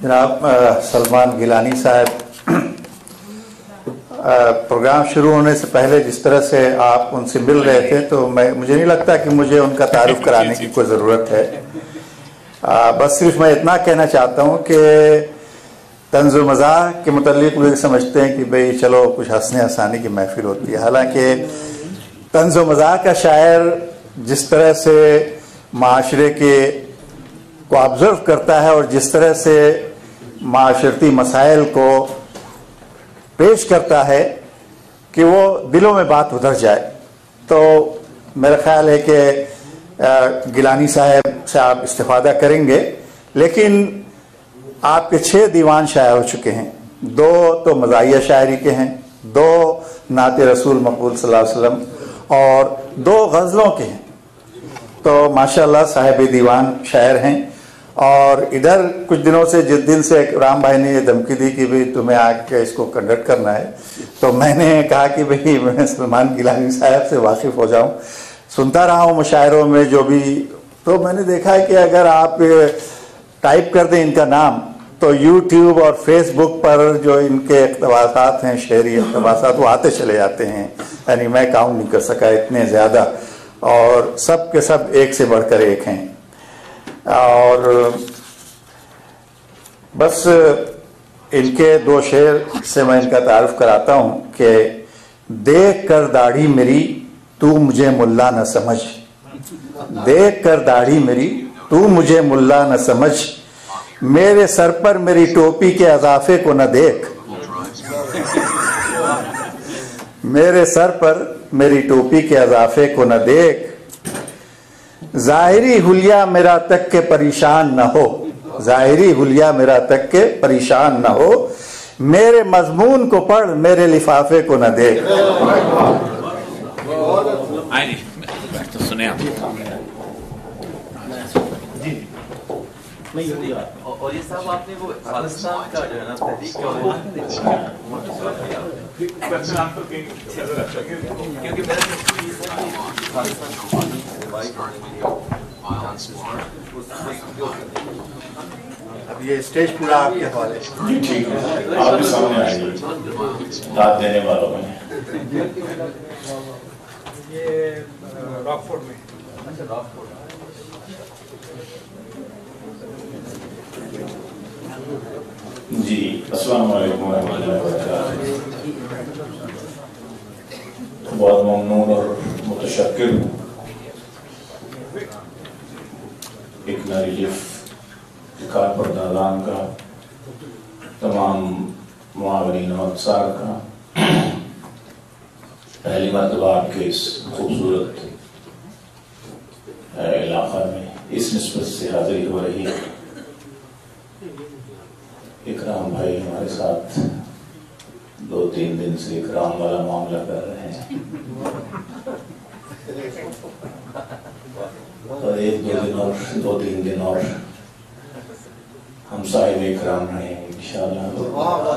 جناب سلمان گیلانی صاحب، پروگرام شروع ہونے سے پہلے جس طرح سے آپ ان سے مل رہے تھے تو مجھے نہیں لگتا کہ مجھے ان کا تعارف کرانے کی کوئی ضرورت ہے. بس صرف میں اتنا کہنا چاہتا ہوں کہ طنز و مزاح کے متعلق لوگ سمجھتے ہیں کہ بھئی چلو کچھ ہنسنے ہنسانے کی محفل ہوتی ہے، حالانکہ طنز و مزاح کا شاعر جس طرح سے معاشرے کو آبزرو کرتا ہے اور جس طرح سے معاشرتی مسائل کو پیش کرتا ہے کہ وہ دلوں میں بات اتر جائے. تو میرا خیال ہے کہ گیلانی صاحب سے آپ استفادہ کریں گے، لیکن آپ کے 6 دیوان شائع ہو چکے ہیں، 2 تو مزاحیہ شاعری کے ہیں، 2 نعت رسول مقبول صلی اللہ علیہ وسلم اور 2 غزلوں کے ہیں. تو ماشاءاللہ صاحب دیوان شاعر ہیں. اور ادھر کچھ دنوں سے جس دن سے رام بھائی نے یہ دھمکی دی کہ بھئی تمہیں آ کے اس کو کنڈکٹ کرنا ہے، تو میں نے کہا کہ بھئی میں سلمان گیلانی صاحب سے واقف ہو جاؤں. سنتا رہا ہوں مشاعروں میں جو بھی، تو میں نے دیکھا ہے کہ اگر آپ ٹائپ کر دیں ان کا نام تو یوٹیوب اور فیس بک پر جو ان کے اقتباسات ہیں، شعری اقتباسات، وہ آتے چلے جاتے ہیں. یعنی میں کاؤنٹ نہیں کر سکا، اتنے زیادہ، اور سب کے سب ایک سے بڑھ کر ایک ہیں. اور بس ان کے 2 شعر سے میں ان کا تعارف کراتا ہوں کہ دیکھ کر داڑھی میری تو مجھے ملا نہ سمجھ، دیکھ کر داڑھی میری تو مجھے ملا نہ سمجھ، میرے سر پر میری ٹوپی کے اضافے کو نہ دیکھ، میرے سر پر میری ٹوپی کے اضافے کو نہ دیکھ، ظاہری حلیہ میرا تک کے پریشان نہ ہو، ظاہری حلیہ میرا تک کے پریشان نہ ہو، میرے مضمون کو پڑھ میرے لفافے کو نہ دیکھ. اور یہ صاحب آپ نے وہ خالصتان کا جو ہے نا تحریک کا اب یہ اسٹیج پورا آپ کے حوالے. جی ٹھیک ہے، آپ کے سامنے آئیں گے داد دینے والوں میں. یہ راک فورٹ میں. جی السلام علیکم ورحمۃ اللہ وبرکاتہ. بہت ممنون اور متشکر ہوں ایک ریلیف کار پردازان کا، تمام معاونین و افسار کا. پہلی مرتبہ آپ کے اس خوبصورت علاقہ میں اس نسبت سے حاضری ہو رہی ہے. اکرام بھائی ہمارے ساتھ 2-3 دن سے اکرام والا معاملہ کر رہے ہیں، اور 1-2 دن اور 2-3 دن اور ہم صاحب اکرام رہے ہیں انشاءاللہ.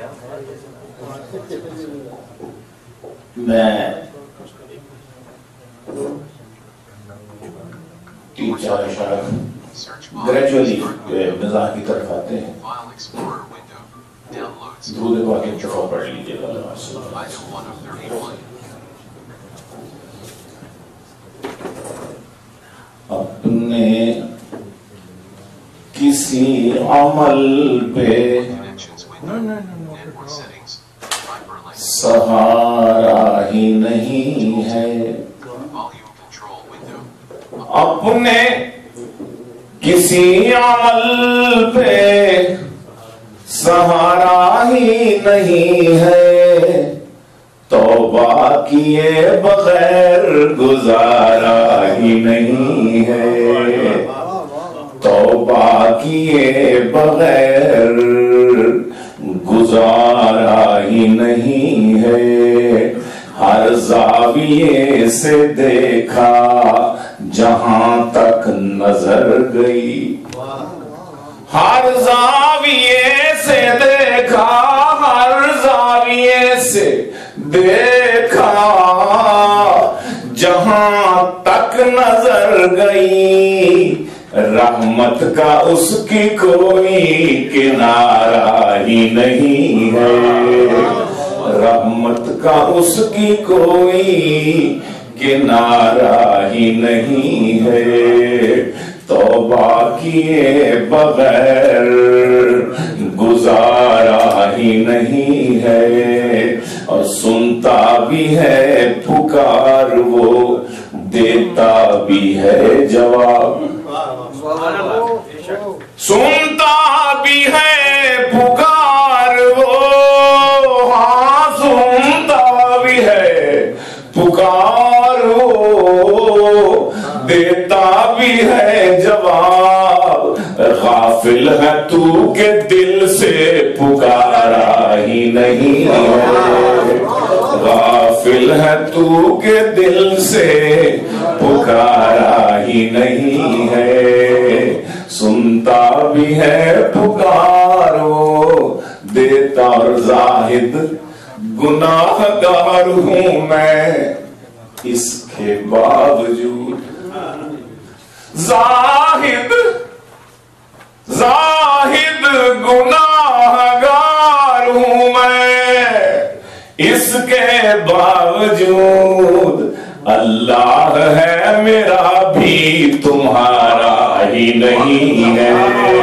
میں 3-4 اشارہ گریجولی مزاح کی طرف آتے ہیں. درود پاک ایک دفعہ پڑھ لیجیے گا. اپنے کسی عمل پہ سہارا ہی نہیں ہے، اپنے کسی عمل پہ سہارا ہی نہیں ہے، توبہ کیے بغیر گزارا ہی نہیں ہے، توبہ کیے بغیر گزارا ہی نہیں ہے. ہر زاویے سے دیکھا جہاں تک نظر گئی، ہر زاویے سے دیکھا، ہر زاویے سے دیکھا جہاں تک نظر گئی، رحمت کا اس کی کوئی کنارہ ہی نہیں ہے، رحمت کا اس کی کوئی کنارہ ہی نہیں ہے، توبہ کیے بغیر گزارا ہی نہیں ہے، اور سنتا بھی ہے پکار وہ دیتا بھی ہے جواب، سنتا بھی ہے پکار وہ، ہاں سنتا بھی ہے پکار وہ، دیتا بھی ہے جواب، غافل ہے تو کہ دل سے پکارا ہی نہیں ہے، غافل ہے تو کہ دل سے پکارا ہی نہیں ہے، سنتا بھی ہے پکار وہ دیتا، اور زاہد گناہ گار ہوں میں اس کے باوجود، زاہد گناہ گار ہوں میں اس کے باوجود، اللہ ہے میرا بھی تمہارا ہی نہیں ہے،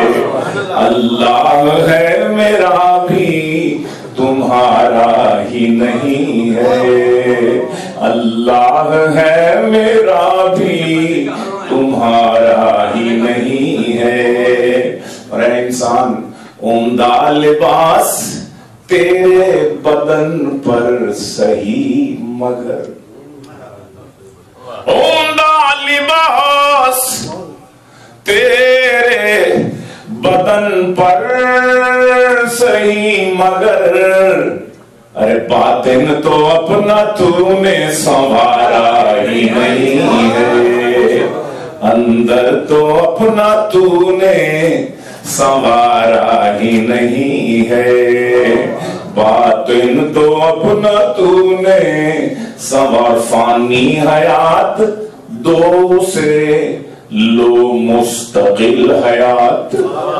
اللہ ہے میرا بھی تمہارا ہی نہیں ہے، اللہ ہے میرا بھی تمہارا ہی نہیں ہے، اور اے انسان عمدہ لباس تیرے بدن پر سہی مگر، عمدہ لباس تیرے بدن پر سہی مگر، ارے باطن تو اپنا تو نے سنوارا ہی نہیں ہے، اندر تو اپنا تو نے سنوارا ہی نہیں ہے، باطن تو اپنا تو نے سنوار، فانی حیات دو سے لو مستقل حیات،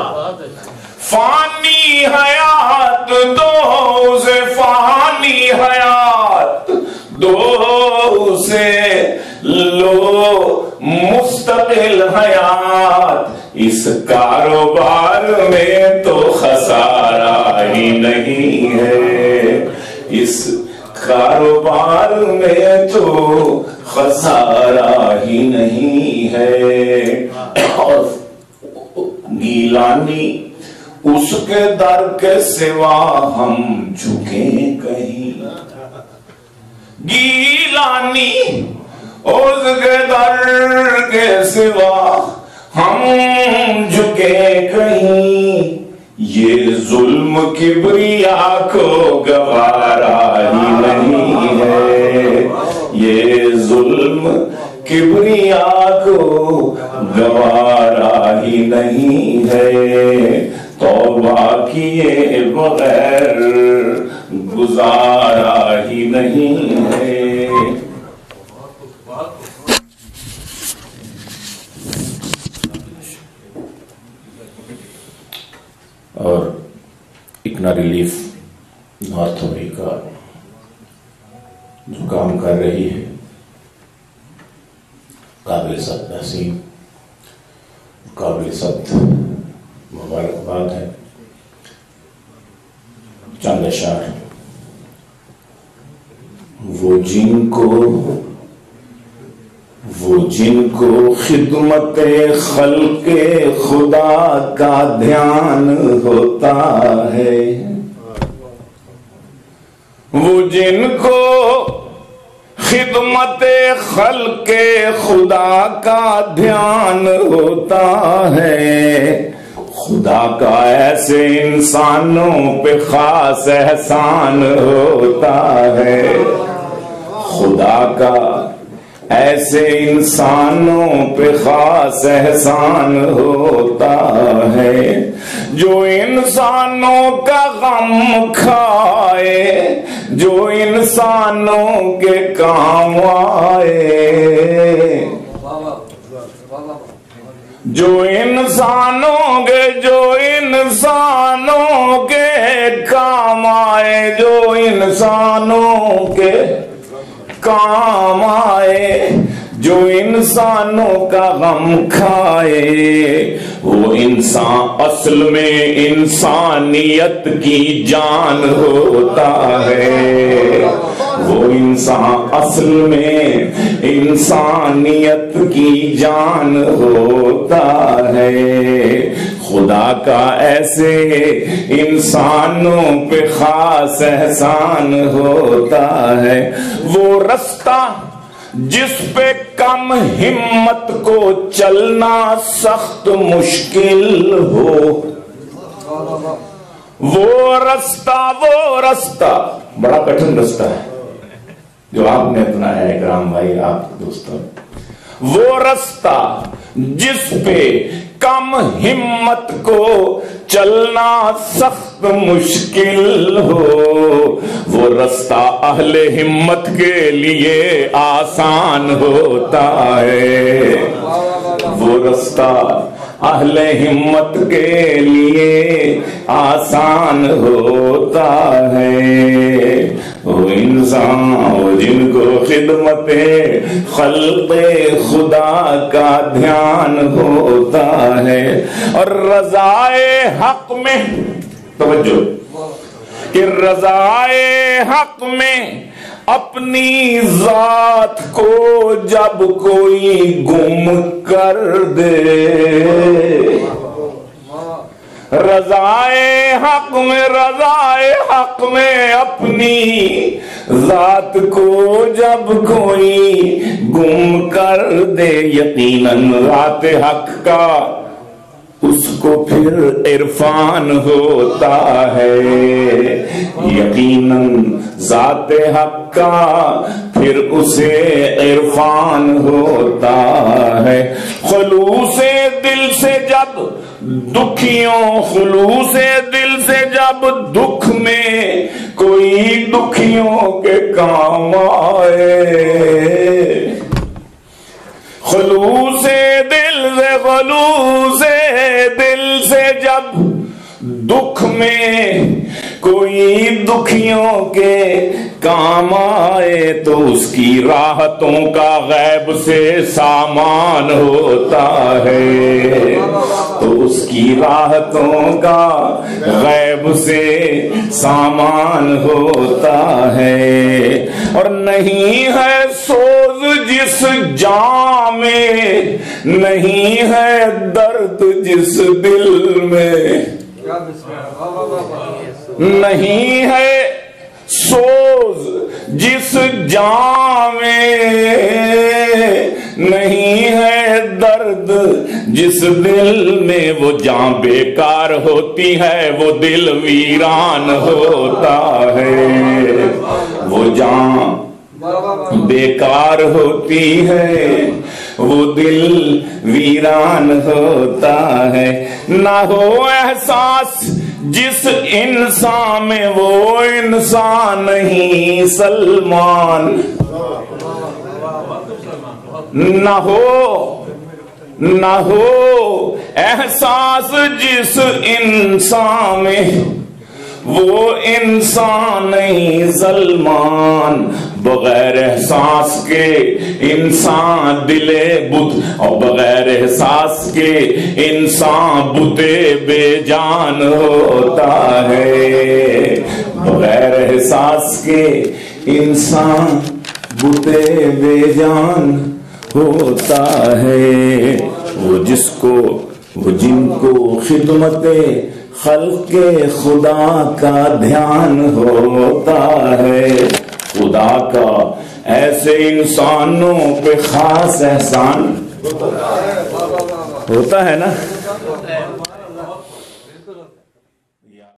فانی حیات دو سے، فانی حیات دو سے لو مستقل حیات، اس کاروبار میں تو خسارہ ہی نہیں ہے، اس کاروبار میں تو خسارہ ہی نہیں ہے، اور گیلانی اس کے در کے سوا ہم جھکیں کہیں، گیلانی اس کے در کے سوا ہم جھکیں کہیں، یہ ظلم کبریا کو گوارا ہی نہیں ہے، یہ ظلم کبریا کو گوارا ہی نہیں ہے، توبہ کیے بغیر گزارا ہی نہیں ہے۔ اور اکنا ریلیف نارتھ امریکہ جو کام کر رہی ہے، قابل صد تحسین، قابل صد مبارکباد ہے۔ چند اشعار، وہ جن کو خدمت خلق خدا کا دھیان ہوتا ہے، وہ جن کو خدمت خلق خدا کا دھیان ہوتا ہے، خدا کا ایسے انسانوں پہ خاص احسان ہوتا ہے، خدا کا ایسے انسانوں پہ خاص احسان ہوتا ہے، جو انسانوں کا غم کھائے، جو انسانوں کے کام آئے، جو انسانوں کے کام آئے، جو انسانوں کے کام آئے، جو انسانوں کا غم کھائے، وہ انسان اصل میں انسانیت کی جان ہوتا ہے، وہ انسان اصل میں انسانیت کی جان ہوتا ہے۔ خدا کا ایسے انسانوں پہ خاص احسان ہوتا ہے، وہ رستہ جس پہ کم ہمت کو چلنا سخت مشکل ہو، وہ رستہ بڑا کٹھن رستہ ہے جو آپ نے اپنایا ہے اکرام بھائی، آپ دوستوں، وہ رستہ جس پہ کم ہمت کو چلنا سخت مشکل ہو، وہ رستہ اہل ہمت کے لیے آسان ہوتا ہے، وہ رستہ اہل ہمت کے لیے آسان ہوتا ہے۔ وہ انسان جن کو خدمت خلق خدا کا دھیان ہوتا ہے، اور رضائے حق میں توجہ کہ رضائے حق میں اپنی ذات کو جب کوئی گم کر دے، رضائے حق میں اپنی ذات کو جب کوئی گم کر دے، یقیناً ذات حق کا اس کو پھر عرفان ہوتا ہے، یقیناً ذات حق کا پھر اسے عرفان ہوتا ہے۔ خلوص دل سے جب جب دکھ میں کوئی دکھیوں کے کام آئے، خلوص دل سے جب دکھ میں کوئی دکھیوں کے کام آئے، تو اس کی راحتوں کا غیب سے سامان ہوتا ہے، تو اس کی راحتوں کا غیب سے سامان ہوتا ہے۔ اور نہیں ہے سوز جس جام میں، نہیں ہے درد جس دل میں، نہیں ہے سوز جس جام میں، نہیں ہے درد جس دل میں، وہ جاں بیکار ہوتی ہے وہ دل ویران ہوتا ہے، وہ جاں بیکار ہوتی ہے وہ دل ویران ہوتا ہے۔ نہ ہو احساس جس انسان میں، وہ انسان نہیں سلمان، نہ ہو احساس جس انسان میں، وہ انسان نہیں سلمان، بغیر احساس کے انسان دلے بت، اور بغیر احساس کے انسان بتے بے جان ہوتا ہے، بغیر احساس کے انسان بتے بے جان ہوتا ہے۔ وہ جن کو خدمت خلق خدا کا دھیان ہوتا ہے، خدا کا ایسے انسانوں پہ خاص احسان ہوتا ہے نا،